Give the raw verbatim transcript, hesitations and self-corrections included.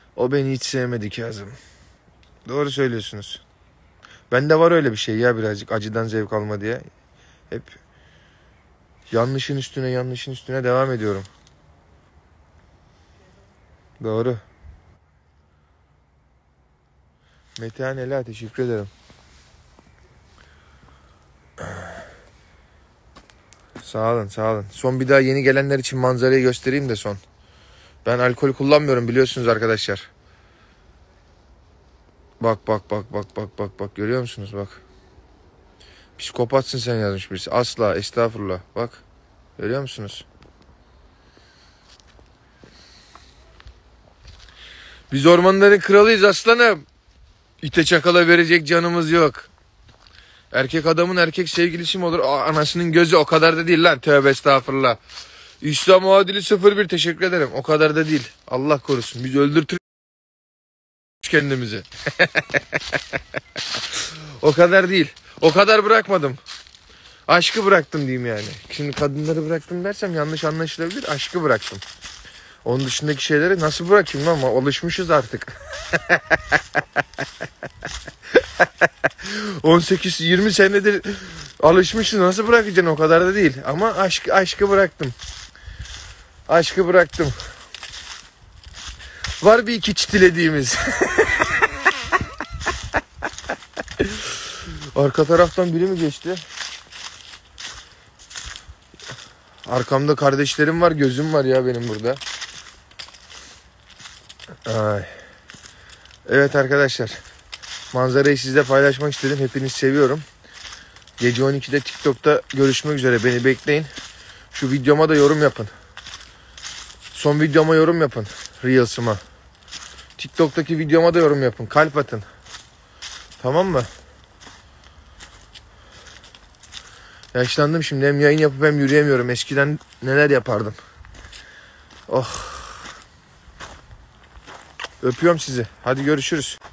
O beni hiç sevmedi Kazım. Doğru söylüyorsunuz. Bende var öyle bir şey ya, birazcık acıdan zevk alma diye. Hep yanlışın üstüne yanlışın üstüne devam ediyorum. Doğru. Metehan Ela, teşekkür ederim. Sağ olun, sağ olun. Son bir daha yeni gelenler için manzarayı göstereyim de son. Ben alkol kullanmıyorum biliyorsunuz arkadaşlar. Bak bak bak bak bak bak bak, görüyor musunuz bak. Psikopatsın sen yazmış birisi. Asla, estağfurullah. Bak. Görüyor musunuz? Biz ormanların kralıyız aslanım. İte çakala verecek canımız yok. Erkek adamın erkek sevgilisi mi olur? Aa, anasının gözü, o kadar da değil lan. Tövbe estağfurullah. İslam muadili sıfır bir, teşekkür ederim. O kadar da değil. Allah korusun. Biz öldürtürüz kendimizi. O kadar değil. O kadar bırakmadım. Aşkı bıraktım diyeyim yani. Şimdi kadınları bıraktım dersem yanlış anlaşılabilir. Aşkı bıraktım. Onun dışındaki şeyleri nasıl bırakayım lan, ama alışmışız artık. on sekiz yirmi senedir alışmışız, nasıl bırakacaksın, o kadar da değil. Ama aşk, aşkı bıraktım. Aşkı bıraktım. Var bir iki çitilediğimiz. Arka taraftan biri mi geçti? Arkamda kardeşlerim var, gözüm var ya benim burada. Ay. Evet arkadaşlar, manzarayı sizle paylaşmak istedim. Hepinizi seviyorum. Gece on ikide TikTok'ta görüşmek üzere. Beni bekleyin. Şu videoma da yorum yapın. Son videoma yorum yapın. Reels'ıma. TikTok'taki videoma da yorum yapın. Kalp atın. Tamam mı? Yaşlandım şimdi. Hem yayın yapıp hem yürüyemiyorum. Eskiden neler yapardım. Oh. Öpüyorum sizi. Hadi görüşürüz.